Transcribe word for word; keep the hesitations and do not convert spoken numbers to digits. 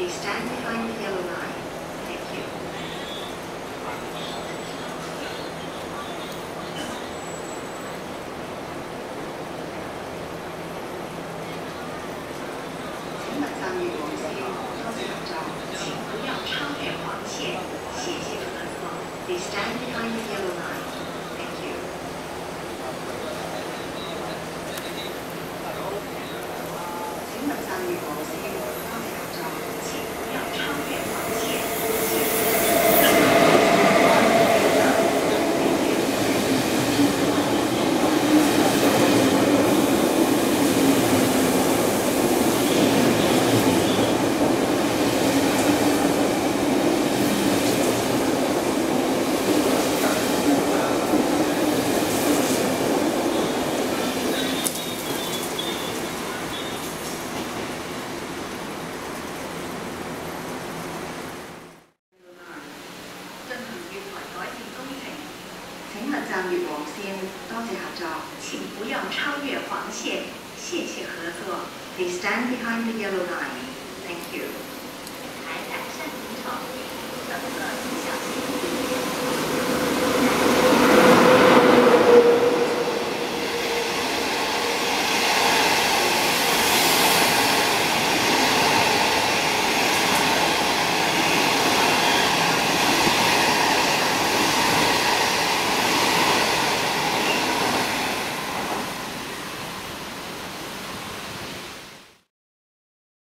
Please stand behind the yellow line. Thank you. 请勿站越黄线，多谢合作。请不要超越黄线，谢谢合作。Please stand behind the yellow line. Thank you. 请勿站越黄线，多谢合作。请不要超越黄线，谢谢。 请勿站越黄线，多谢合作。请不要超越黄线，谢谢合作。Please stand behind the yellow line. Thank you. 台改善工程，乘客请小心。